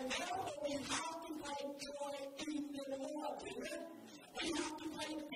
And therefore we have to take joy in the Lord. Amen? We have to take